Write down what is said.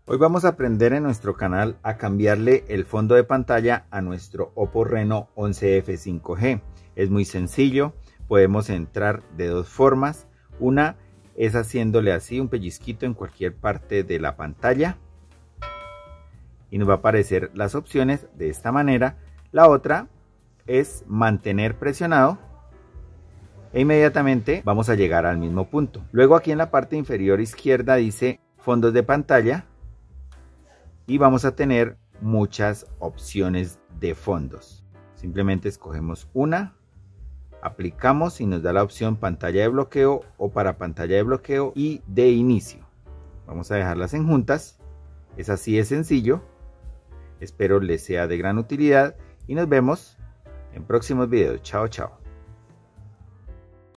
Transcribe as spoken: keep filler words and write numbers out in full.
Hoy vamos a aprender en nuestro canal a cambiarle el fondo de pantalla a nuestro Oppo Reno once F cinco G. Es muy sencillo, podemos entrar de dos formas. Una es haciéndole así un pellizquito en cualquier parte de la pantalla y nos va a aparecer las opciones de esta manera. La otra es mantener presionado e inmediatamente vamos a llegar al mismo punto. Luego aquí en la parte inferior izquierda dice fondos de pantalla y vamos a tener muchas opciones de fondos. Simplemente escogemos una, aplicamos y nos da la opción pantalla de bloqueo o para pantalla de bloqueo y de inicio. Vamos a dejarlas en juntas. Es así de sencillo. Espero les sea de gran utilidad y nos vemos en próximos videos. Chao, chao.